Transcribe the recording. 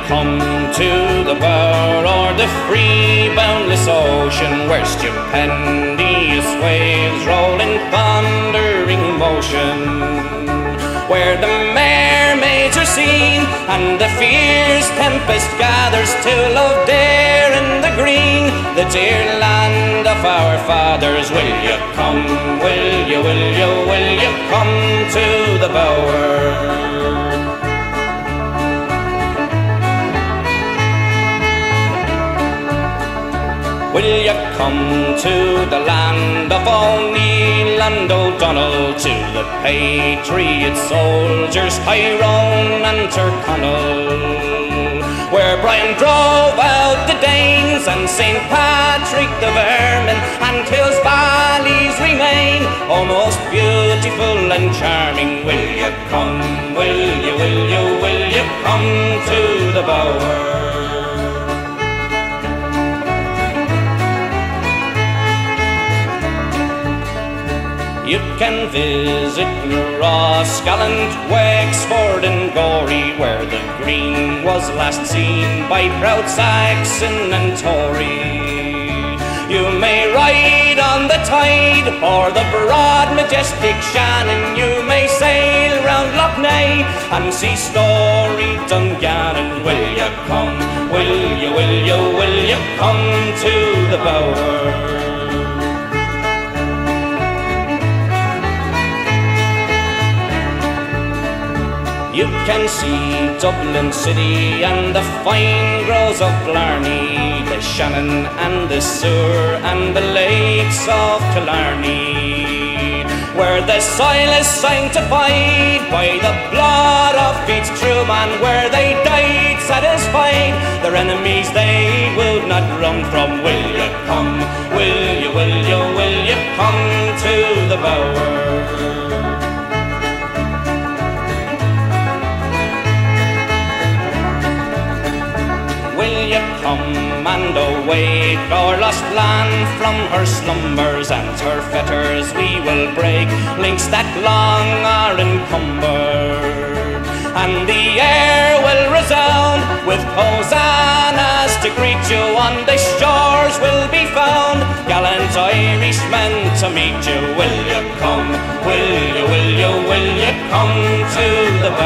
come to the bower or the free boundless ocean, where stupendous waves roll in thundering motion, where the mermaids are seen and the fierce tempest gathers to love there in the green, the dear land of our fathers. Will you come, will you come to the bower? Will you come to the land of O'Neill and O'Donnell, to the patriot soldiers Tyrone and Tyrconnell, where Brian drove out the Danes and St. Patrick the Vermin, and Kill's valleys remain, oh most beautiful and charming. Will you come, will you come to the bower? You can visit Rosgallant, Wexford and Gorey, where the green was last seen by proud Saxon and Tory. You may ride on the Tide or the broad majestic Shannon, you may sail round Lough Neagh and see storied Dungannon. Will you come, will you come to the bower? You can see Dublin city and the fine groves of Blarney, the Shannon and the Suir and the lakes of Killarney, where the soil is sanctified by the blood of each true man, where they died satisfied their enemies they will not run from. Will you come, will you come to the bower? Will you come and awake our lost land from her slumbers, and her fetters we will break, links that long are encumbered, and the air will resound with hosannas to greet you. On the shores will be found gallant Irishmen to meet you. Will you come, will you come to the